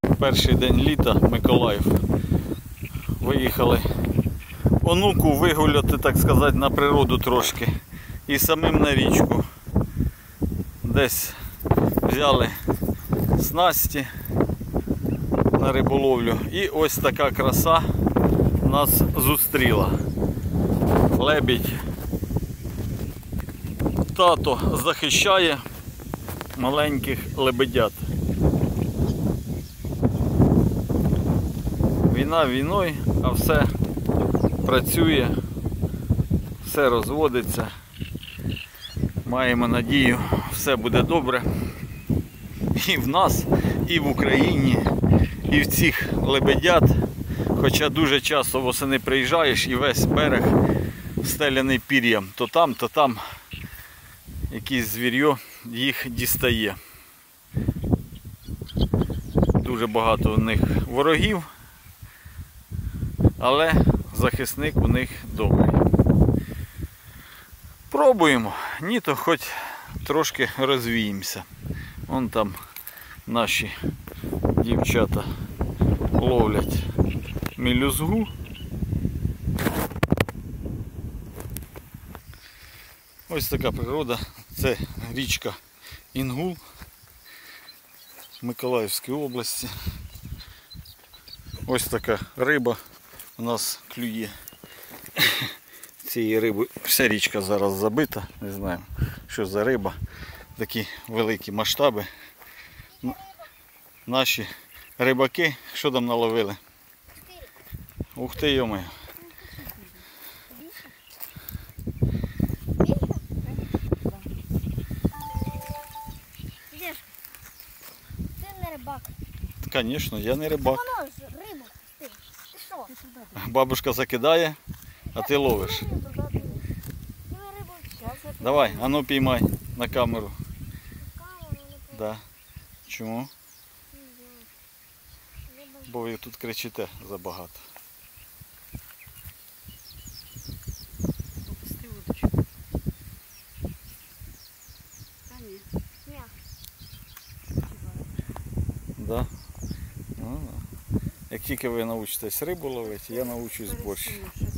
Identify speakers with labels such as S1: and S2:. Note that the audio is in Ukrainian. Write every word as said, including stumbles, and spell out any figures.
S1: Перший день літа, Миколаїв. Виїхали онуку вигуляти, так сказати, на природу трошки. І самим на річку. Десь взяли снасті на риболовлю. І ось така краса нас зустріла. Лебідь. Тато захищає маленьких лебедят. Війна війною, а все працює, все розводиться. Маємо надію, все буде добре. І в нас, і в Україні, і в цих лебедят. Хоча дуже часто восени приїжджаєш і весь берег встеляний пір'ям. То там, то там якийсь звір'я їх дістає. Дуже багато у них ворогів, але захисник у них добрий. Пробуємо, ні то хоч трошки розвіємося. Вон там наші дівчата ловлять мелюзгу. Ось така природа. Це річка Інгул Миколаївської області. Ось така риба у нас клює. Цієї риби вся річка зараз забита. Не знаю, що за риба. Такі великі масштаби. Наші рибаки, що там наловили? Ух ти, йомаю.
S2: Ти не рибак.
S1: Звісно, я не рибак.
S2: Воно ж рибу. Ти, ти що?
S1: Бабушка закидає, а ти ловиш. Давай, а ну піймай на камеру. Да. Чому? Бо ви тут кричите забагато.
S3: Опусти удочку. Та ні.
S2: Ні.
S1: Да? Ну, да. Як тільки ви навчитесь рибу ловити, я навчусь борщ.
S3: Пересунув щось.